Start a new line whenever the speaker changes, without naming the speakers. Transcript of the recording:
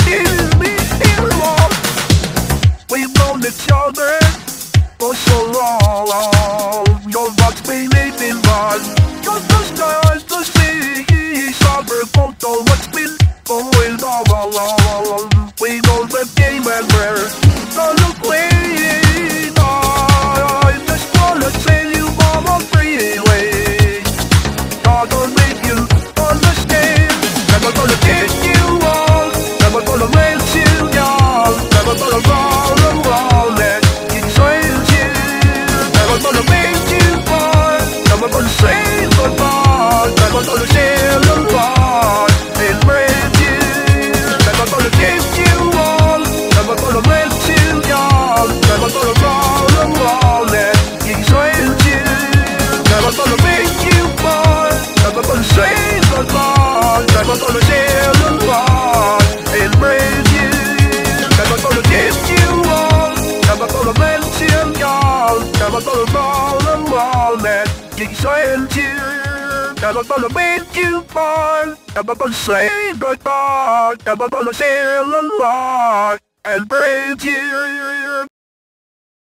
We've known each other for so long. Your box believe in God. Just the stars to see. Summer photo, what's been going on along. We know the game and we're gonna play. I just wanna tell you mama freeway. God gonna make you understand. Never gonna get you wrong. Never gonna let you down. Never gonna roll around that betrays you. Never gonna make you fall. Never gonna say goodbye. Never gonna share the heart and break you. Never gonna give you all. Never gonna let you down. Never gonna roll around that betrays you. Never gonna make you fall. Never gonna say goodbye. Never gonna share the heart and break you. Never gonna give you all. Never gonna let you down. Never gonna roll around that betrays you. Never gonna make you fall. Never gonna say goodbye. Never gonna share the heart and break you.